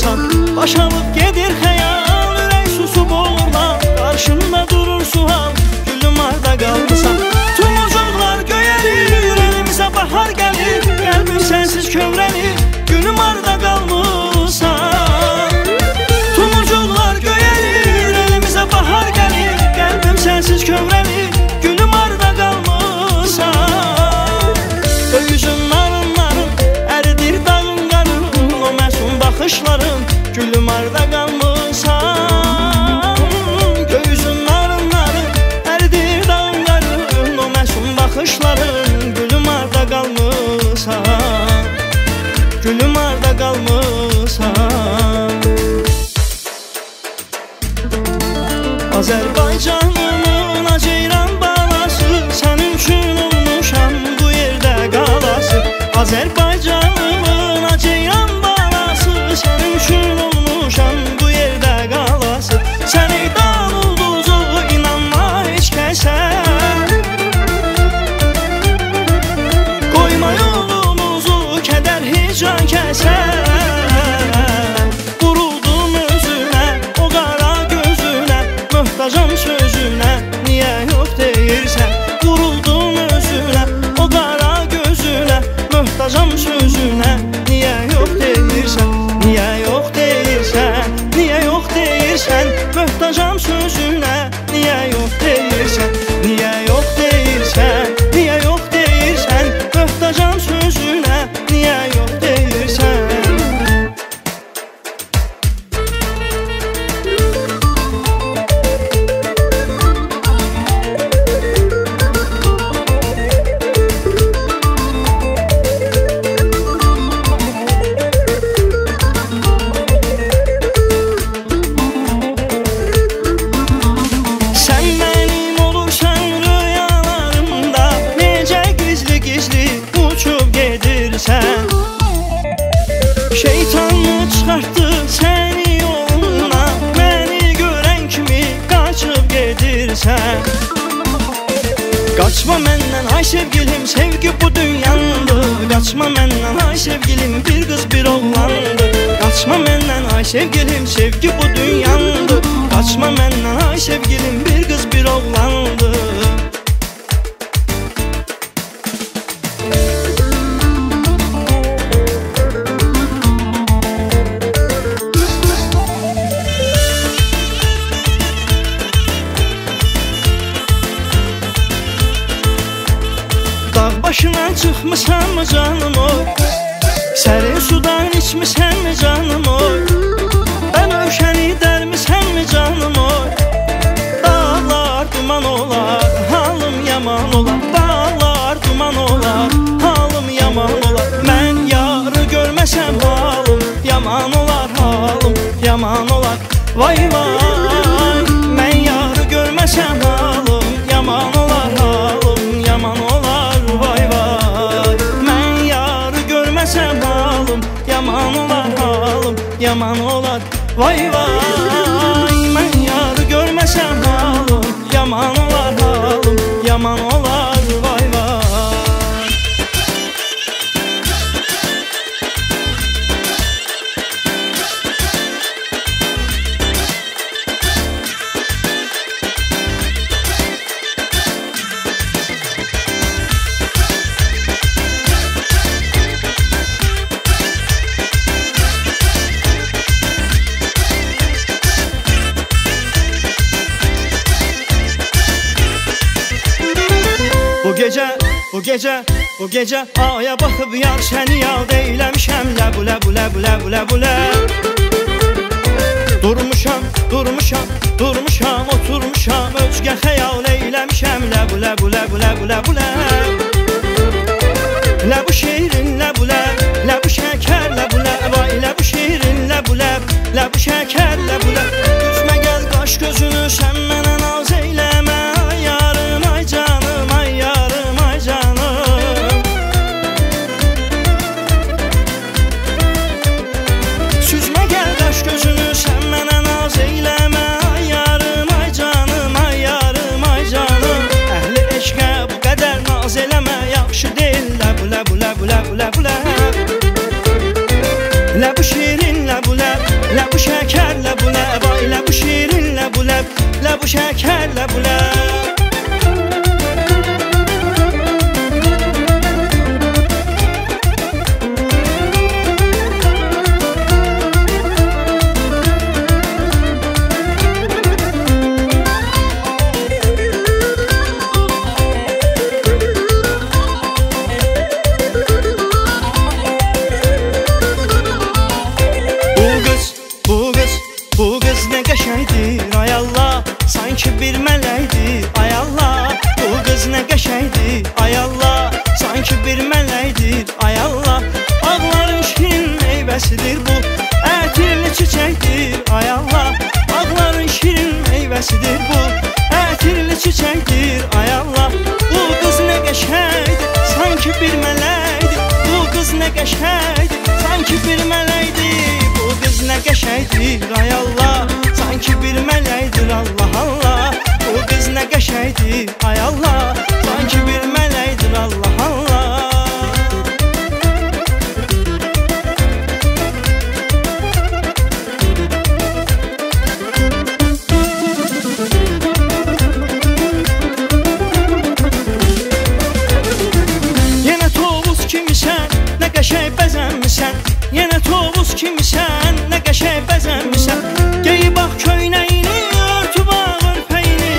qalmısan. Baş alıb gedir xəyal, ürək susub olur lan. Qarşımda durur sual, gülüm harda qalmısan. Tumurcuqlar göyərir, ürəyimizə bahar gəlir. Qəlbim sənsiz kövrənir, gülüm harda qalmısan. Tumurcuqlar göyərir, ürəyimizə bahar gəlir. Qəlbim sənsiz kövrənir, gülüm harda qalmısan. Döyüzün narınların, əridir dağın qarın. O məsum baxışların, gülüm harda qalmısan. Göğüzün narınların, əridir dağın qarın. O məsum baxışların, gülüm harda qalmısan. Gülüm harda qalmısan. Azərbaycanımın aceyran balası, sənin üçün olmuşam bu yerdə qalası. Azərbaycanımın aceyran balası, sənin üçün olmuşam bu yerdə qalası. Səni dan ulduzu inanma heç kəsə, qoyma yolumuzu kədər hicran kəsə. Vuruldum özünə, o qara gözünə, möhtacam sözünə, niyə yox deyirsən? Vuruldum özünə, o qara gözünə, möhtacam sözünə, niyə yox deyirsən? Niyə yox deyirsən? Niyə yox deyirsən? Möhtacam sözünə, niyə yox deyirsən? Niyə yox deyirsən? Niyə yox deyirsən? Möhtacam sözünə, niyə yox deyirsən? Şeytanı çıxartdı səni yoluna, məni görən kimi qaçıb gedirsən. Qaçma məndən ay sevgilim, sevgi bu dünyandı. Qaçma məndən ay sevgilim, bir qız bir oğlandı. Qaçma məndən ay sevgilim, sevgi bu dünyandı. Qaçma məndən ay sevgilim, bir qız bir oğlandı. Başına çıxmışam mı canım oy, sərin sudan içmişəm mi canım oy, ben övşəni dərmişəm mi canım oy. Dağlar duman olar, halım yaman olar. Dağlar duman olar, halım yaman olar. Mən yarı görməsəm halım yaman olar, halım yaman olar. Vay vay, mən yarı görməsəm halım yaman olar, halım yaman olar. Yaman olar halım, yaman olar. Vay vay, mən yarı görməsəm halım yaman olar, halım yaman olar. Vay vay. Bu gecə aya baxıb yar səni yad eyləmişəm. Ləbu ləbu ləbu ləbu ləbu ləb. Durmuşam, oturmuşam, özgə xəyal eyləmişəm. Ləbu ləbu ləbu ləbu ləbu ləb. Ləbu şeirin ləbu ləb, ləbu şəkər ləbu ləb. Vay ləbu şeirin ləbu ləb, ləbu şəkər ləbu ləb. Üzmə gəl qaş gözünü, sən mənə naz eyləmə. Ay yarım, ay canım, ay yarım, ay canım. Süzmə gəl qaş gözünü, sən mənə naz eyləmə. Ay yarım, ay canım, ay yarım, ay canım. Əhli eşqə bu qədər naz elə. elə bu şəkərlə bulə. Bu qız nə qəşəngdir, ay Allah, sanki bir mələkdir, ay Allah. Bu qız nə qəşəngdir, ay Allah, sanki bir mələkdir, ay Allah. Ağların şirin meyvəsidir bu, ətirli çiçəkdir, ay Allah. Ağların şirin meyvəsidir bu, ətirli çiçəkdir, ay Allah. Bu qız nə qəşəngdir, sanki bir mələkdir. Bu qız nə qəşəngdir, sanki bir mələkdir. Bu qız nə qəşəngdir, ay Allah, sanki bir mələkdir, Allah Allah. Bu qız nə qəşəngdir, ay Allah, sanki bir mələkdir, Allah Allah. Yenə tovuz kimisən, nə qəşəng bəzənmisən. Yenə tovuz kimisən, nə qəşəng bəzənmisən. Gey bax köynəyini, örtüb ağır pəyini.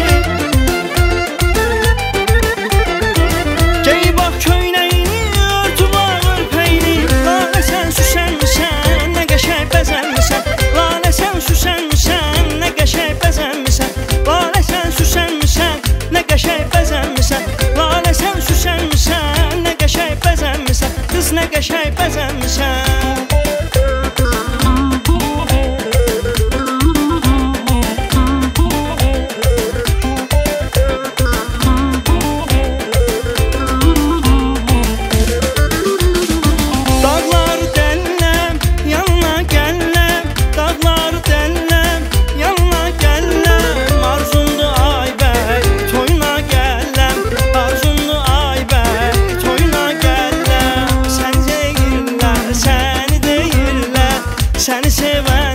Gey bax köynəyini, örtüb ağır pəyini. Lalə sən süsənmisən, nə qəşəng bəzənmisən. Lalə sən süsənmisən, nə qəşəng bəzənmisən. Lalə sən süsənmisən, nə qəşəng bəzənmisən. Lalə sən süsənmisən, nə qəşəng bəzənmisən. Qız nə qəşəng bəzənmisən. Səni sevən